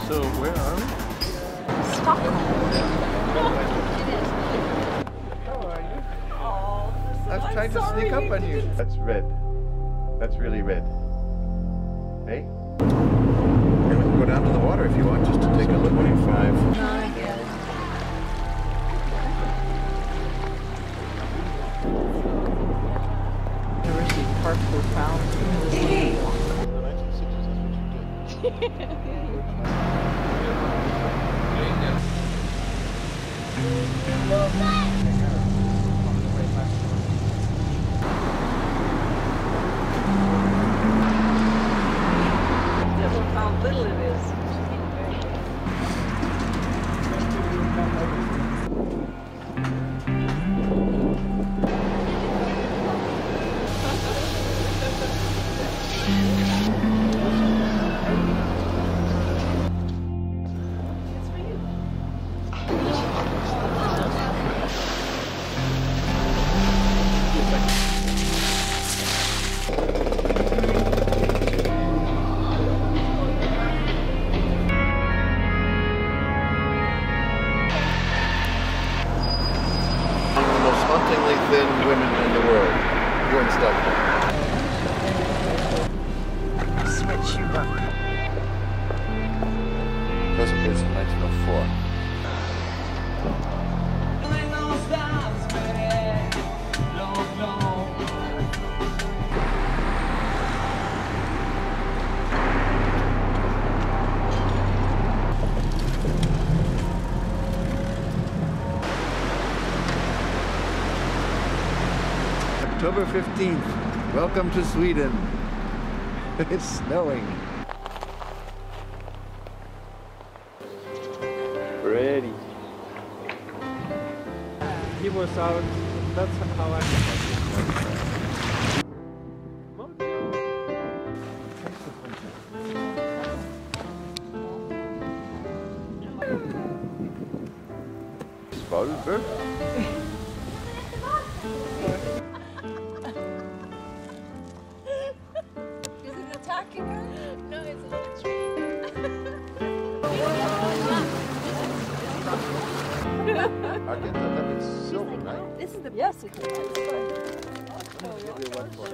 So where are we? Stockholm. How are you? Oh, I was trying to sneak up on you. That's red. That's really red. Hey? And we can go down to the water if you want, just to take a look. 25. No, I get it. University Park was found. Look how little it is. Thin women in the world. You're in Stockholm. Switch you up. First place in 1904. October 15th. Welcome to Sweden. It's snowing. Ready. He was out. That's how I Svalbard. Is it attacking her? No, it's a little tree. I get that it's silver, right? This is the Yes, it is. Give you one more.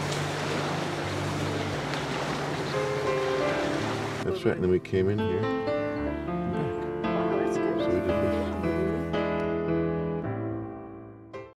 That's right, and then we came in here.